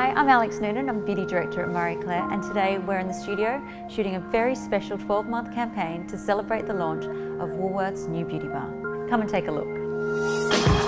Hi, I'm Alex Noonan, I'm Beauty Director at Marie Claire, and today we're in the studio shooting a very special 12-month campaign to celebrate the launch of Woolworths' new beauty bar. Come and take a look.